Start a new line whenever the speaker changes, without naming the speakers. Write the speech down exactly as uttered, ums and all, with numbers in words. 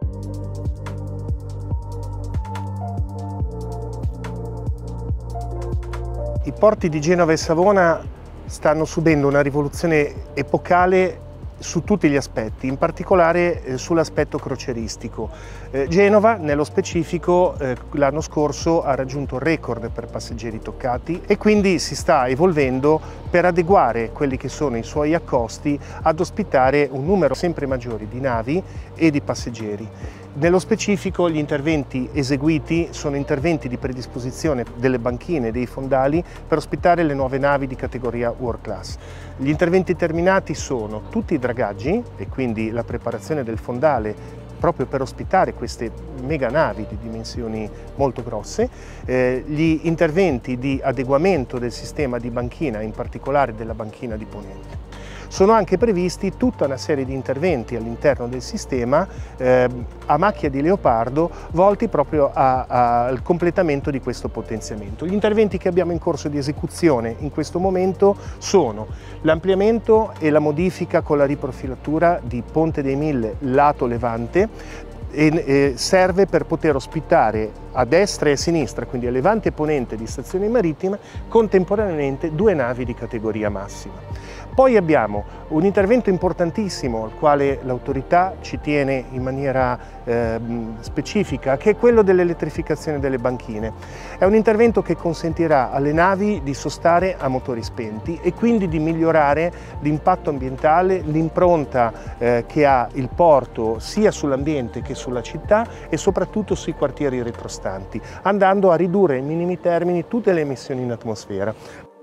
I porti di Genova e Savona stanno subendo una rivoluzione epocale su tutti gli aspetti, in particolare eh, sull'aspetto crocieristico. Eh, Genova, nello specifico, eh, l'anno scorso ha raggiunto il record per passeggeri toccati e quindi si sta evolvendo per adeguare quelli che sono i suoi accosti ad ospitare un numero sempre maggiore di navi e di passeggeri. Nello specifico gli interventi eseguiti sono interventi di predisposizione delle banchine e dei fondali per ospitare le nuove navi di categoria World Class. Gli interventi terminati sono tutti i dragaggi e quindi la preparazione del fondale proprio per ospitare queste mega navi di dimensioni molto grosse, eh, gli interventi di adeguamento del sistema di banchina, in particolare della banchina di ponente. Sono anche previsti tutta una serie di interventi all'interno del sistema eh, a macchia di leopardo volti proprio a, a, al completamento di questo potenziamento. Gli interventi che abbiamo in corso di esecuzione in questo momento sono l'ampliamento e la modifica con la riprofilatura di Ponte dei Mille lato Levante, e eh, serve per poter ospitare a destra e a sinistra, quindi a levante e ponente di stazione marittima, contemporaneamente due navi di categoria massima. Poi abbiamo un intervento importantissimo al quale l'autorità ci tiene in maniera eh, specifica, che è quello dell'elettrificazione delle banchine. È un intervento che consentirà alle navi di sostare a motori spenti e quindi di migliorare l'impatto ambientale, l'impronta eh, che ha il porto sia sull'ambiente che sulla città e soprattutto sui quartieri retrostanti, andando a ridurre ai minimi termini tutte le emissioni in atmosfera.